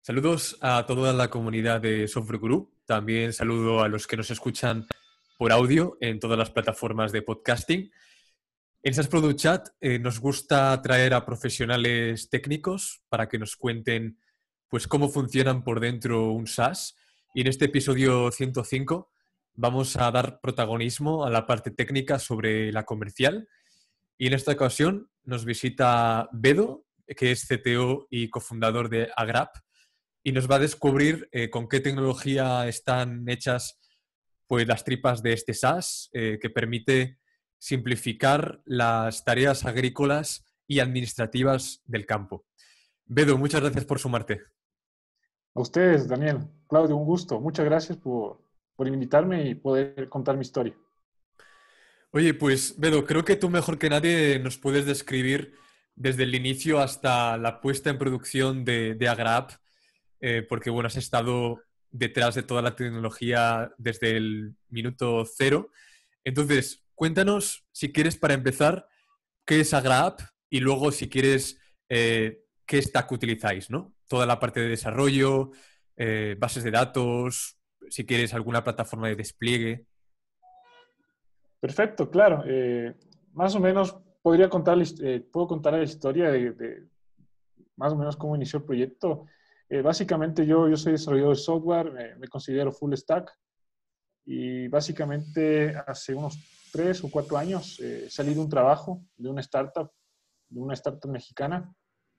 Saludos a toda la comunidad de Software Guru. También saludo a los que nos escuchan por audio en todas las plataformas de podcasting. En SaaS Product Chat nos gusta traer a profesionales técnicos para que nos cuenten pues, cómo funcionan por dentro un SaaS. Y en este episodio 105 vamos a dar protagonismo a la parte técnica sobre la comercial. Y en esta ocasión nos visita Bedo, que es CTO y cofundador de Agrap, y nos va a descubrir con qué tecnología están hechas pues, las tripas de este SaaS, que permite simplificar las tareas agrícolas y administrativas del campo. Bedo, muchas gracias por sumarte. A ustedes, Daniel, Claudio, un gusto. Muchas gracias por invitarme y poder contar mi historia. Oye, pues Bedo, creo que tú mejor que nadie nos puedes describir desde el inicio hasta la puesta en producción de Agrap, porque bueno, has estado detrás de toda la tecnología desde el minuto cero. Entonces, cuéntanos, si quieres, para empezar, qué es Agrap y luego, si quieres, qué stack utilizáis, ¿no? Toda la parte de desarrollo, bases de datos, si quieres alguna plataforma de despliegue. Perfecto, claro. Más o menos puedo contar la historia de más o menos cómo inició el proyecto. Básicamente yo soy desarrollador de software, me considero full stack y básicamente hace unos 3 o 4 años salí de un trabajo de una startup mexicana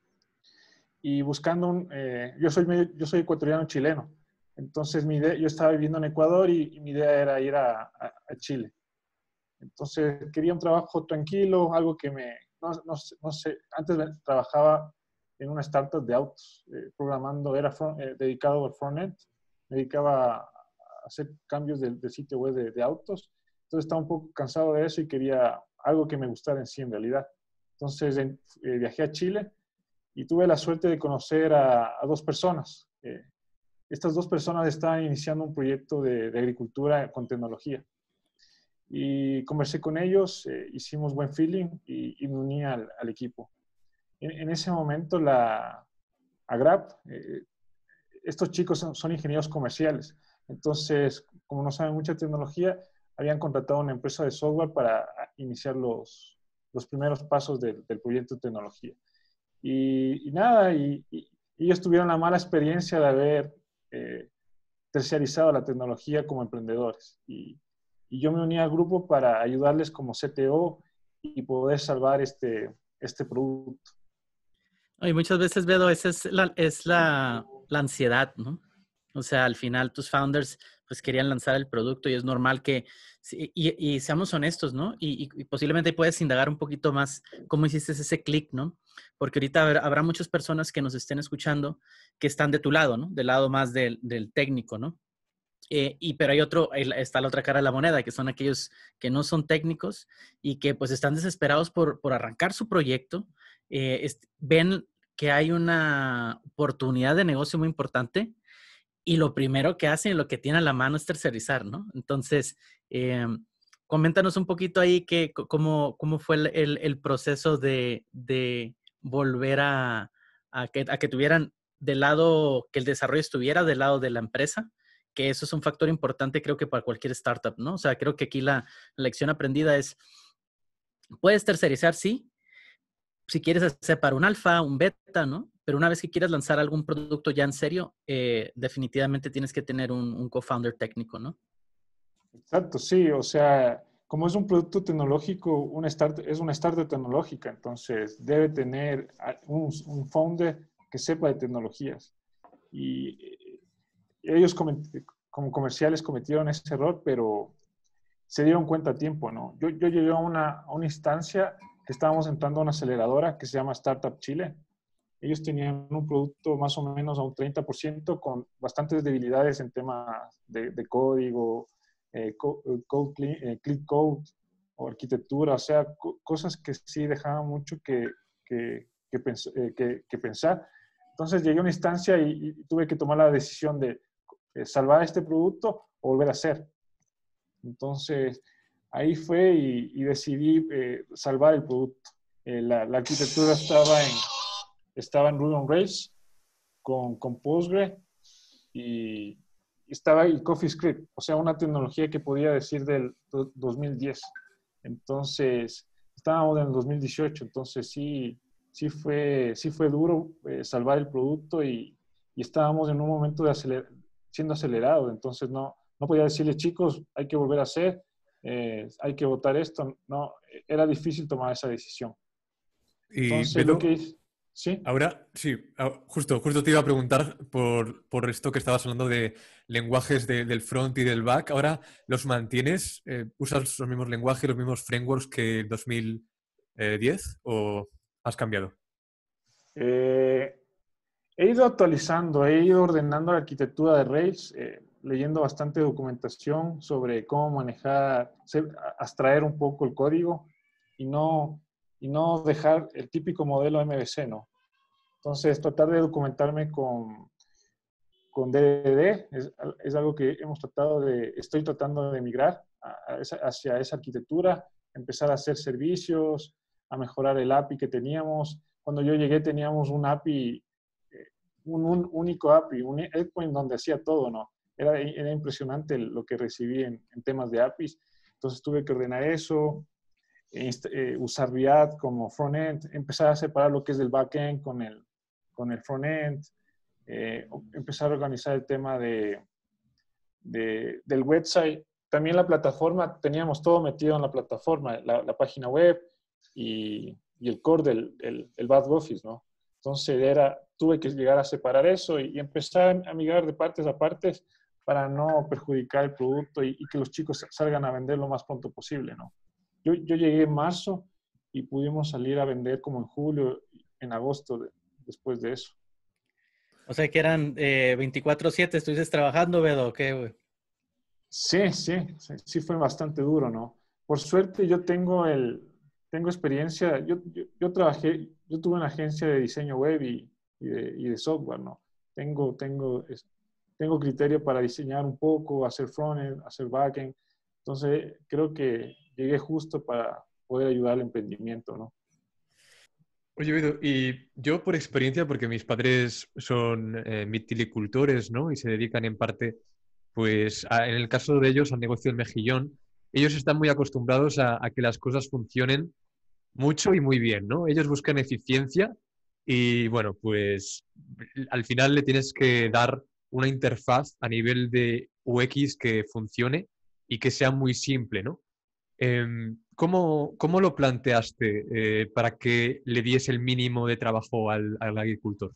y buscando yo soy ecuatoriano chileno. Entonces yo estaba viviendo en Ecuador y mi idea era ir a Chile. Entonces quería un trabajo tranquilo, algo que no sé, antes trabajaba en una startup de autos, programando, dedicado al frontend, me dedicaba a hacer cambios de sitio web de autos. Entonces estaba un poco cansado de eso y quería algo que me gustara en sí en realidad. Entonces viajé a Chile y tuve la suerte de conocer a dos personas. Estas dos personas estaban iniciando un proyecto de agricultura con tecnología. Y conversé con ellos, hicimos buen feeling y me uní al equipo. En ese momento, Agrap, estos chicos son ingenieros comerciales. Entonces, como no saben mucha tecnología, habían contratado a una empresa de software para iniciar los primeros pasos del proyecto de tecnología. Y nada, y ellos tuvieron la mala experiencia de haber terciarizado la tecnología como emprendedores. Y yo me uní al grupo para ayudarles como CTO y poder salvar este producto. Y muchas veces, Bedo, esa es la ansiedad, ¿no? O sea, al final tus founders pues querían lanzar el producto y es normal que, y seamos honestos, ¿no? Y posiblemente puedes indagar un poquito más cómo hiciste ese clic, ¿no? Porque ahorita habrá muchas personas que nos estén escuchando que están de tu lado, ¿no? Del lado más del técnico, ¿no? Pero está la otra cara de la moneda, que son aquellos que no son técnicos y que pues están desesperados por arrancar su proyecto. Ven que hay una oportunidad de negocio muy importante y lo primero que hacen, lo que tienen a la mano es tercerizar, ¿no? Entonces, coméntanos un poquito ahí cómo fue el proceso de volver a que tuvieran del lado, que el desarrollo estuviera del lado de la empresa, que eso es un factor importante creo que para cualquier startup, ¿no? O sea, creo que aquí la lección aprendida es, puedes tercerizar, sí, si quieres hacer para un alfa, un beta, ¿no? Pero una vez que quieras lanzar algún producto ya en serio, definitivamente tienes que tener un co-founder técnico, ¿no? Exacto, sí. O sea, como es un producto tecnológico, es una startup tecnológica, entonces debe tener un founder que sepa de tecnologías. Y ellos como comerciales cometieron ese error, pero se dieron cuenta a tiempo, ¿no? Yo llegué a una instancia que estábamos entrando a una aceleradora que se llama Startup Chile. Ellos tenían un producto más o menos a un 30% con bastantes debilidades en temas de código, clean code o arquitectura, o sea, cosas que sí dejaban mucho que pensar. Entonces llegué a una instancia y tuve que tomar la decisión de salvar este producto o volver a hacer. Entonces, ahí fue y decidí salvar el producto. La arquitectura estaba en Ruby on Rails con Postgre y estaba el CoffeeScript, o sea, una tecnología que podía decir del 2010. Entonces, estábamos en el 2018, entonces sí fue duro salvar el producto y estábamos en un momento siendo acelerado, entonces no podía decirle, chicos, hay que volver a hacer, hay que votar esto, no, era difícil tomar esa decisión. Y Entonces, lo Beto, que hice, ¿sí? ahora sí, justo te iba a preguntar por esto que estabas hablando de lenguajes del front y del back. ¿Ahora los mantienes? ¿Usas los mismos lenguajes, los mismos frameworks que en 2010 o has cambiado? Eh, He ido actualizando, he ido ordenando la arquitectura de Rails, leyendo bastante documentación sobre cómo manejar, abstraer un poco el código y no dejar el típico modelo MVC, ¿no? Entonces, tratar de documentarme con DDD es algo que estoy tratando de migrar hacia esa arquitectura, empezar a hacer servicios, a mejorar el API que teníamos. Cuando yo llegué teníamos un API, un único API, un endpoint donde hacía todo, ¿no? Era impresionante lo que recibí en temas de APIs. Entonces tuve que ordenar eso, usar React como frontend, empezar a separar lo que es del backend con el frontend, empezar a organizar el tema del website. También la plataforma, teníamos todo metido en la plataforma, la página web y el core el back office, ¿no? Entonces tuve que llegar a separar eso y empezar a migrar de partes a partes para no perjudicar el producto y que los chicos salgan a vender lo más pronto posible, ¿no? Yo llegué en marzo y pudimos salir a vender como en julio, en agosto, después de eso. O sea que eran 24/7, ¿estuviste trabajando, Bedo? ¿O qué, güey? Sí fue bastante duro, ¿no? Por suerte yo tengo experiencia, yo tuve una agencia de diseño web y de software, ¿no? Tengo criterio para diseñar un poco, hacer frontend, hacer backend, entonces creo que llegué justo para poder ayudar al emprendimiento, ¿no? Oye, Vido, y yo por experiencia, porque mis padres son vitilicultores, ¿no? Y se dedican en parte, pues, en el caso de ellos, al negocio del mejillón, ellos están muy acostumbrados a que las cosas funcionen mucho y muy bien, ¿no? Ellos buscan eficiencia y, bueno, pues, al final le tienes que dar una interfaz a nivel de UX que funcione y que sea muy simple, ¿no? ¿Cómo lo planteaste para que le diese el mínimo de trabajo al agricultor?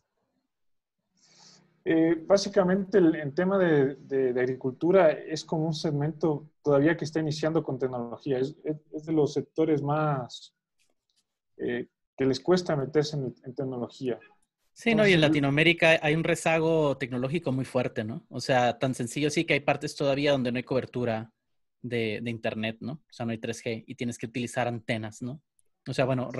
Básicamente el tema de agricultura es como un segmento todavía que está iniciando con tecnología. Es de los sectores más que les cuesta meterse en tecnología. Sí, no, y en Entonces, Latinoamérica hay un rezago tecnológico muy fuerte, ¿no? O sea, tan sencillo sí que hay partes todavía donde no hay cobertura de internet, ¿no? O sea, no hay 3G y tienes que utilizar antenas, ¿no? O sea, bueno,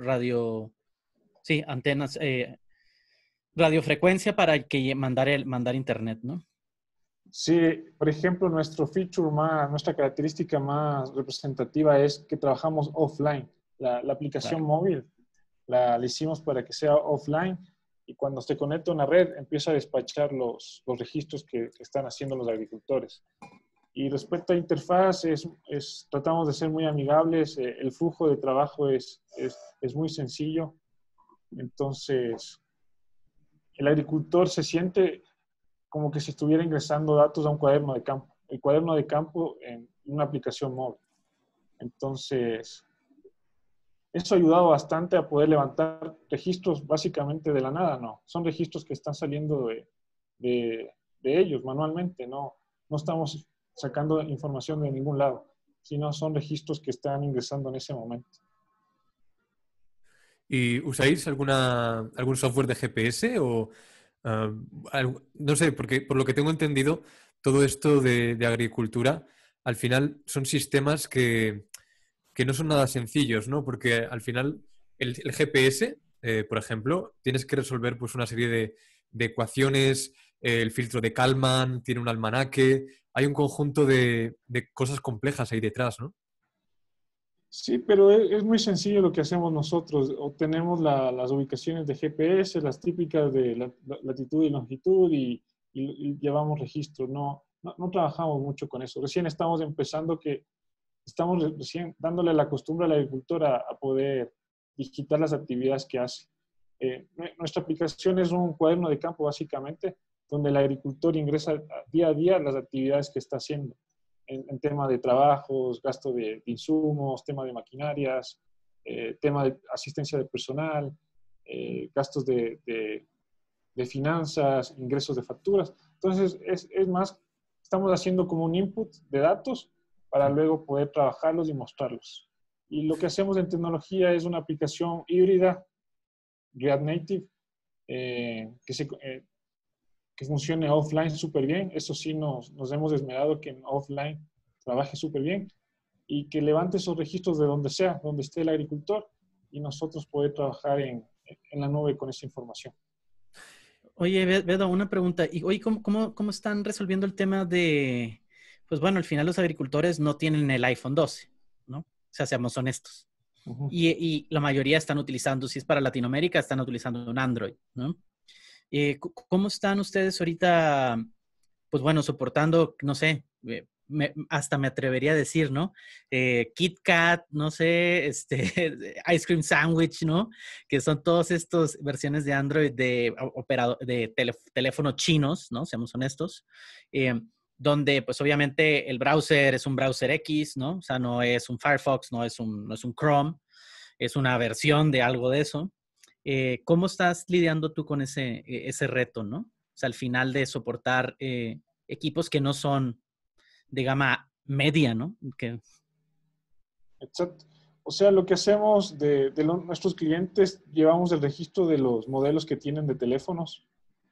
sí, antenas, radiofrecuencia para que mandar internet, ¿no? sí, por ejemplo, nuestra característica más representativa es que trabajamos offline. La aplicación Claro. móvil la hicimos para que sea offline y cuando se conecta a una red empieza a despachar los registros que están haciendo los agricultores. Y respecto a interfaz, tratamos de ser muy amigables, el flujo de trabajo es muy sencillo, entonces el agricultor se siente como que si estuviera ingresando datos a un cuaderno de campo, el cuaderno de campo en una aplicación móvil. Entonces, eso ha ayudado bastante a poder levantar registros básicamente de la nada, ¿no? Son registros que están saliendo de ellos manualmente, no estamos sacando información de ningún lado, sino son registros que están ingresando en ese momento. ¿Y usáis algún software de GPS o no sé, porque por lo que tengo entendido, todo esto de agricultura, al final son sistemas que no son nada sencillos, ¿no? Porque al final el GPS, por ejemplo, tienes que resolver pues una serie de ecuaciones, el filtro de Kalman, tiene un almanaque, hay un conjunto de cosas complejas ahí detrás, ¿no? Sí, pero es muy sencillo lo que hacemos nosotros. Obtenemos las ubicaciones de GPS, las típicas de latitud y longitud y llevamos registro. No trabajamos mucho con eso. Recién estamos empezando que estamos recién dándole la costumbre al agricultor a poder digitar las actividades que hace. Nuestra aplicación es un cuaderno de campo, básicamente, donde el agricultor ingresa día a día las actividades que está haciendo en tema de trabajos, gasto de insumos, tema de maquinarias, tema de asistencia de personal, gastos de finanzas, ingresos de facturas. Entonces, es más, estamos haciendo como un input de datos para luego poder trabajarlos y mostrarlos. Y lo que hacemos en tecnología es una aplicación híbrida, React Native, que funcione offline súper bien. Eso sí, nos hemos esmerado que en offline trabaje súper bien y que levante esos registros de donde sea, donde esté el agricultor y nosotros poder trabajar en la nube con esa información. Oye, Bedo, una pregunta. Y, oye, ¿cómo están resolviendo el tema de, pues bueno, al final los agricultores no tienen el iPhone 12, ¿no? O sea, seamos honestos. Uh-huh. Y la mayoría están utilizando, si es para Latinoamérica, están utilizando un Android, ¿no? ¿Cómo están ustedes ahorita, pues bueno, soportando, no sé, hasta me atrevería a decir, ¿no? Kit Kat, no sé, Ice Cream Sandwich, ¿no? Que son todas estas versiones de Android de teléfonos chinos, ¿no? Seamos honestos. Donde, pues obviamente, el browser es un browser X, ¿no? O sea, no es un Firefox, no es un Chrome, es una versión de algo de eso. ¿Cómo estás lidiando tú con ese reto, ¿no? O sea, al final de soportar equipos que no son de gama media, ¿no? Exacto. O sea, lo que hacemos nuestros clientes, llevamos el registro de los modelos que tienen de teléfonos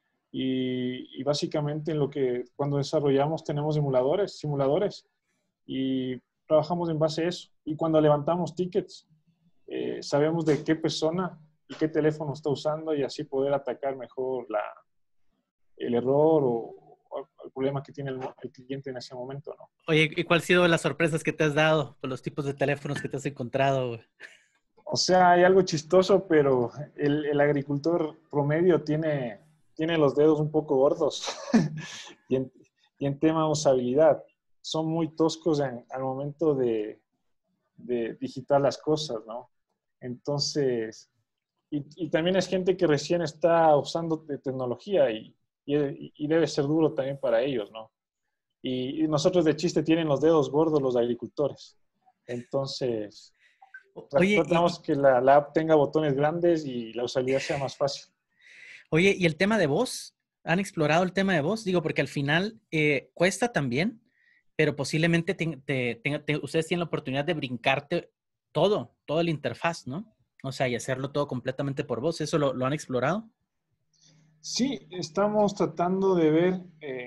y básicamente en lo que cuando desarrollamos tenemos simuladores y trabajamos en base a eso. Y cuando levantamos tickets, sabemos de qué persona y qué teléfono está usando y así poder atacar mejor el error o el problema que tiene el cliente en ese momento, ¿no? Oye, ¿y cuál ha sido las sorpresas que te has dado por los tipos de teléfonos que te has encontrado, güey? O sea, hay algo chistoso, pero el agricultor promedio tiene los dedos un poco gordos y, en tema de usabilidad. Son muy toscos al momento de digitar las cosas, ¿no? Entonces, y también es gente que recién está usando tecnología y debe ser duro también para ellos, ¿no? Y nosotros de chiste tienen los dedos gordos los agricultores. Entonces, Oye, tratamos que la app tenga botones grandes y la usabilidad sea más fácil. oye, ¿y el tema de voz? ¿Han explorado el tema de voz? Digo, porque al final cuesta también, pero posiblemente ustedes tienen la oportunidad de brincarte todo el interfaz, ¿no? O sea, y hacerlo todo completamente por voz. ¿Eso lo han explorado? Sí, estamos tratando de ver,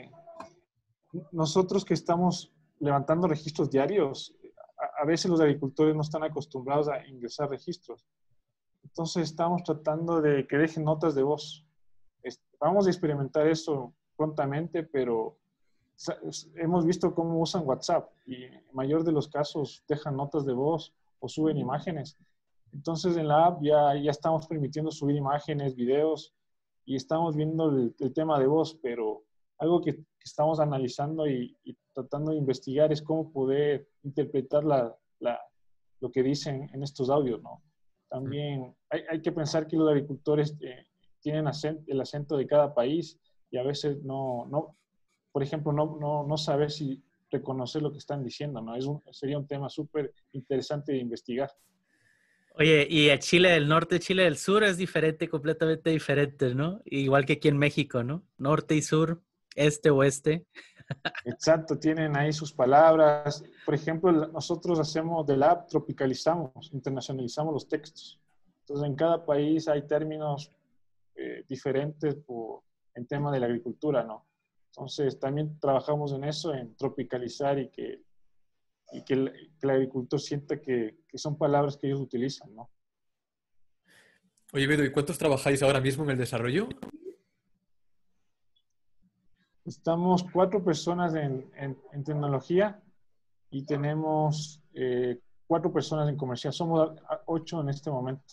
nosotros que estamos levantando registros diarios, a veces los agricultores no están acostumbrados a ingresar registros. Entonces estamos tratando de que dejen notas de voz. Vamos a experimentar eso prontamente, pero hemos visto cómo usan WhatsApp y en mayor de los casos dejan notas de voz o suben imágenes. Entonces en la app ya estamos permitiendo subir imágenes, videos y estamos viendo el tema de voz, pero algo que estamos analizando y tratando de investigar es cómo poder interpretar lo que dicen en estos audios, ¿no? También hay que pensar que los agricultores tienen el acento de cada país y a veces por ejemplo, no saber si reconocer lo que están diciendo, ¿no? Sería un tema súper interesante de investigar. Oye, y el Chile del norte, Chile del sur es diferente, completamente diferente, ¿no? Igual que aquí en México, ¿no? Norte y sur, este, oeste. Exacto, tienen ahí sus palabras. Por ejemplo, nosotros hacemos del app, tropicalizamos, internacionalizamos los textos. Entonces, en cada país hay términos diferentes en tema de la agricultura, ¿no? Entonces, también trabajamos en eso, en tropicalizar y que el agricultor sienta que son palabras que ellos utilizan, ¿no? Oye, Bedo, ¿y cuántos trabajáis ahora mismo en el desarrollo? Estamos 4 personas en tecnología y tenemos 4 personas en comercial. Somos 8 en este momento.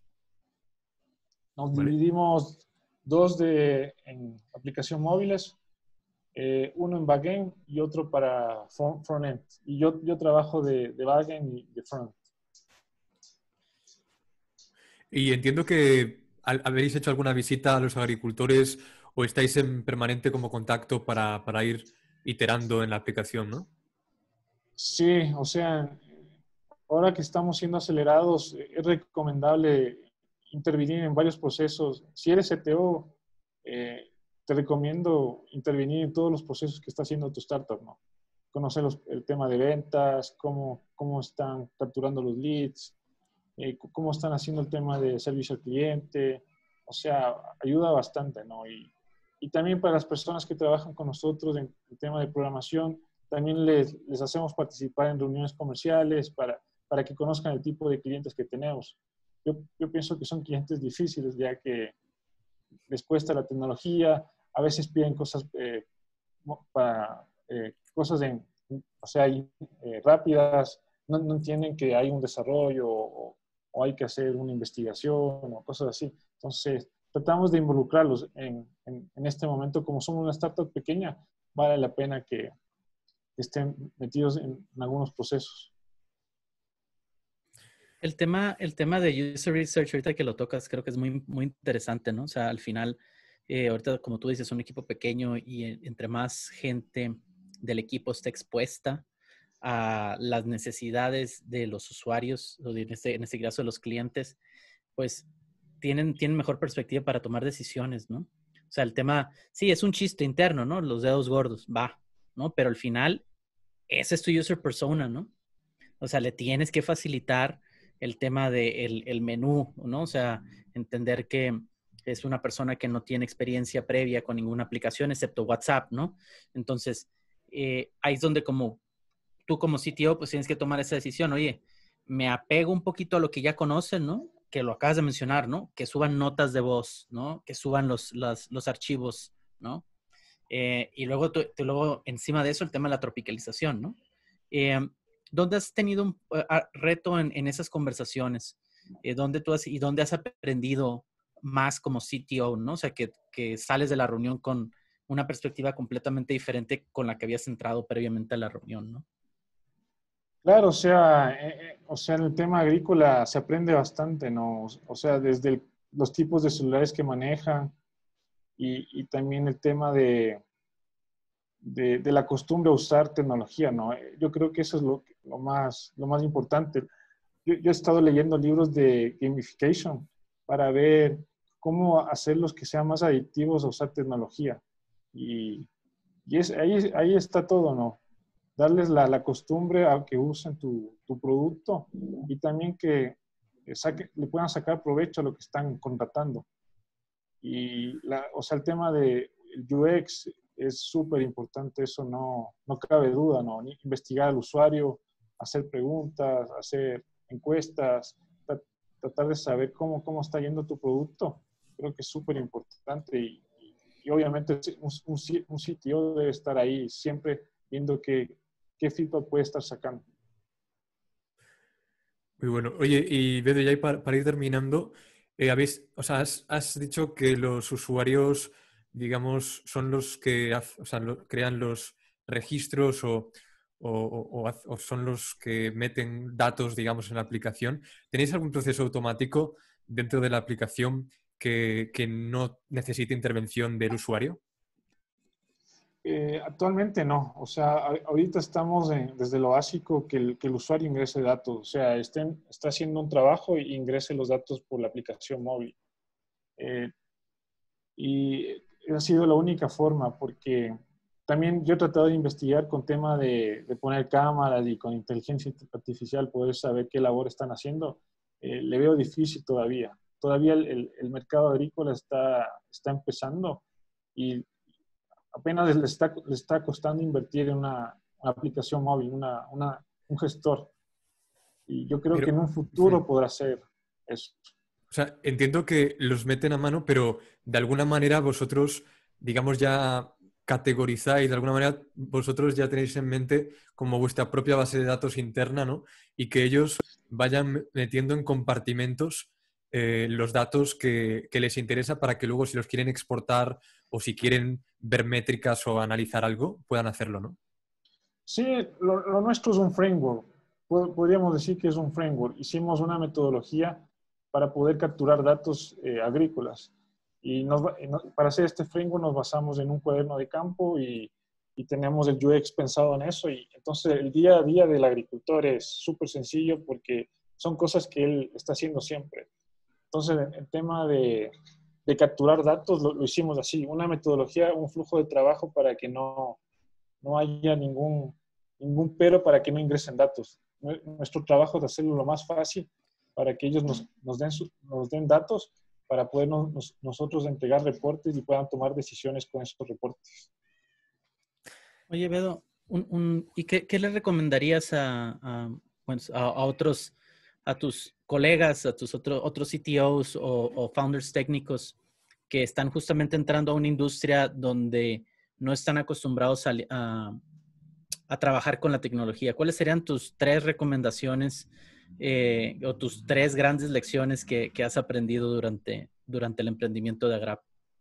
Nos Vale. dividimos 2 en aplicación móviles, uno en backend y otro para frontend. Y yo trabajo de backend y de frontend. Y entiendo que habéis hecho alguna visita a los agricultores o estáis en permanente como contacto para ir iterando en la aplicación, ¿no? Sí, o sea, ahora que estamos siendo acelerados, es recomendable intervenir en varios procesos. Si eres CTO, te recomiendo intervenir en todos los procesos que está haciendo tu startup, ¿no? Conocer el tema de ventas, cómo están capturando los leads, cómo están haciendo el tema de servicio al cliente. O sea, ayuda bastante, ¿no? Y también para las personas que trabajan con nosotros en el tema de programación, también les hacemos participar en reuniones comerciales para que conozcan el tipo de clientes que tenemos. Yo pienso que son clientes difíciles, ya que les cuesta la tecnología, a veces piden cosas cosas o sea, rápidas, no entienden que hay un desarrollo o hay que hacer una investigación o cosas así. Entonces, tratamos de involucrarlos en este momento. Como somos una startup pequeña, vale la pena que estén metidos en algunos procesos. El tema de user research, ahorita que lo tocas, creo que es muy, muy interesante, ¿no? O sea, al final, ahorita, como tú dices, un equipo pequeño y entre más gente del equipo esté expuesta a las necesidades de los usuarios, o en este caso de los clientes, pues tienen mejor perspectiva para tomar decisiones, ¿no? O sea, el tema, sí, es un chiste interno, ¿no? Los dedos gordos, va, ¿no? Pero al final, ese es tu user persona, ¿no? O sea, le tienes que facilitar el tema del el menú, ¿no? O sea, entender que es una persona que no tiene experiencia previa con ninguna aplicación excepto WhatsApp, ¿no? Entonces, ahí es donde tú como CTO, pues tienes que tomar esa decisión. Oye, me apego un poquito a lo que ya conocen, ¿no? Que lo acabas de mencionar, ¿no? Que suban notas de voz, ¿no? Que suban los archivos, ¿no? Y luego, luego, encima de eso, el tema de la tropicalización, ¿no? Eh, ¿Dónde has tenido un reto en esas conversaciones? ¿Dónde has aprendido más como CTO, ¿no? O sea, que sales de la reunión con una perspectiva completamente diferente con la que habías entrado previamente a la reunión, ¿no? Claro, o sea, en el tema agrícola se aprende bastante, ¿no? O sea, desde los tipos de celulares que manejan y también el tema de la costumbre a usar tecnología, ¿no? Yo creo que eso es lo más importante. Yo he estado leyendo libros de gamification para ver cómo hacerlos que sean más adictivos a usar tecnología. Y, ahí está todo, ¿no? Darles la costumbre a que usen tu producto y también que le puedan sacar provecho a lo que están contratando. O sea, el tema del UX es súper importante, eso no cabe duda, ¿no? Investigar al usuario, hacer preguntas, hacer encuestas, tratar de saber cómo está yendo tu producto, creo que es súper importante y obviamente un CTO debe estar ahí siempre viendo qué feedback puede estar sacando. Muy bueno. Oye, y Beto, ya para ir terminando, o sea, has dicho que los usuarios, digamos, son los que o sea, crean los registros o son los que meten datos, digamos, en la aplicación. ¿Tenéis algún proceso automático dentro de la aplicación que no necesite intervención del usuario? Actualmente no, o sea, ahorita estamos desde lo básico que el usuario ingrese datos, o sea, está haciendo un trabajo e ingrese los datos por la aplicación móvil. Eh, y ha sido la única forma, porque también yo he tratado de investigar con tema de poner cámaras y con inteligencia artificial poder saber qué labor están haciendo. Le veo difícil todavía. Todavía el mercado agrícola está empezando y apenas le está costando invertir en una aplicación móvil, un gestor. Y yo creo que Pero, en un futuro podrá ser eso. o sea, entiendo que los meten a mano, pero de alguna manera vosotros, digamos, ya categorizáis, de alguna manera vosotros ya tenéis en mente como vuestra propia base de datos interna, ¿no? Y que ellos vayan metiendo en compartimentos los datos que les interesa para que luego si los quieren exportar o si quieren ver métricas o analizar algo, puedan hacerlo, ¿no? Sí, lo nuestro es un framework. Podríamos decir que es un framework. Hicimos una metodología para poder capturar datos agrícolas. Y para hacer este framework nos basamos en un cuaderno de campo y tenemos el UX pensado en eso. Y entonces el día a día del agricultor es súper sencillo porque son cosas que él está haciendo siempre. Entonces, el tema de capturar datos lo hicimos así, una metodología, un flujo de trabajo para que no haya ningún pero para que no ingresen datos. Nuestro trabajo es hacerlo lo más fácil para que ellos nos den datos para poder nosotros entregar reportes y puedan tomar decisiones con esos reportes. Oye, Bedo, ¿y qué le recomendarías a otros, a tus colegas, a tus otros CTOs o founders técnicos que están justamente entrando a una industria donde no están acostumbrados a trabajar con la tecnología? ¿Cuáles serían tus 3 recomendaciones o tus 3 grandes lecciones que has aprendido durante el emprendimiento de Agrap?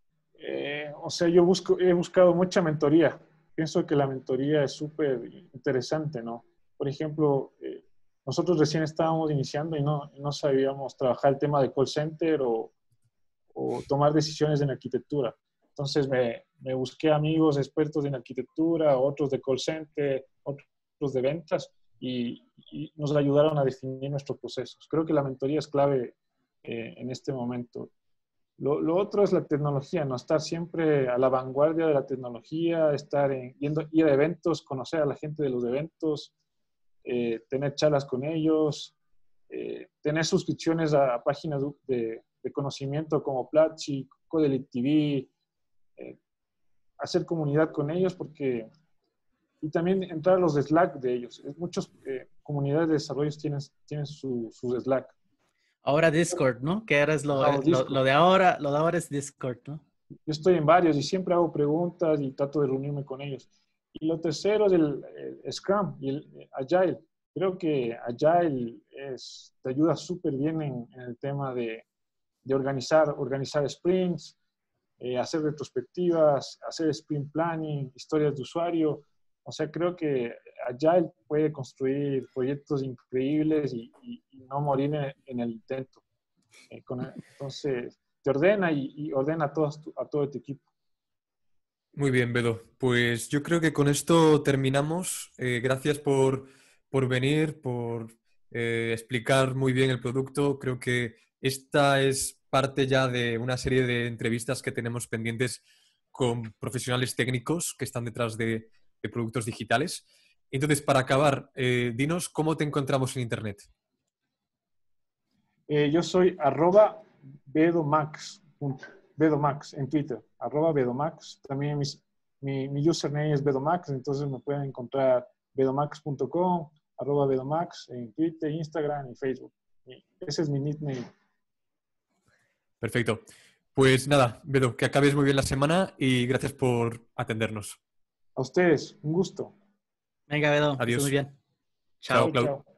O sea, he buscado mucha mentoría. Pienso que la mentoría es súper interesante, ¿no? Por ejemplo, nosotros recién estábamos iniciando y no sabíamos trabajar el tema de call center o tomar decisiones en arquitectura. Entonces me busqué amigos expertos en arquitectura, otros de call center, otros de ventas y nos ayudaron a definir nuestros procesos. Creo que la mentoría es clave en este momento. Lo otro es la tecnología, ¿no? Estar siempre a la vanguardia de la tecnología, ir a eventos, conocer a la gente de los eventos, tener charlas con ellos, tener suscripciones a páginas de conocimiento como Platzi, Codelec TV, hacer comunidad con ellos y también entrar a los Slack de ellos. Muchas comunidades de desarrollo tienen sus Slack. Ahora Discord, ¿no? Que ahora es lo de ahora es Discord, ¿no? Yo estoy en varios y siempre hago preguntas y trato de reunirme con ellos. Y lo tercero es el Scrum y el Agile. Creo que Agile te ayuda súper bien en el tema de organizar sprints, hacer retrospectivas, hacer sprint planning, historias de usuario. O sea, creo que Agile puede construir proyectos increíbles y no morir en el intento. Entonces, te ordena y ordena a todo tu equipo. Muy bien, Bedo. Pues yo creo que con esto terminamos. Gracias por venir, por explicar muy bien el producto. Creo que esta es parte ya de una serie de entrevistas que tenemos pendientes con profesionales técnicos que están detrás de productos digitales. Entonces, para acabar, dinos cómo te encontramos en Internet. Yo soy @bedomax en Twitter, @bedomax. También mi username es bedomax, entonces me pueden encontrar bedomax.com, @bedomax en Twitter, Instagram y Facebook. Ese es mi nickname. Perfecto. Pues nada, Bedo, que acabes muy bien la semana y gracias por atendernos. A ustedes, un gusto. Venga, Bedo, que estés Adiós. muy bien. Chao, Chao. Clau. Chao.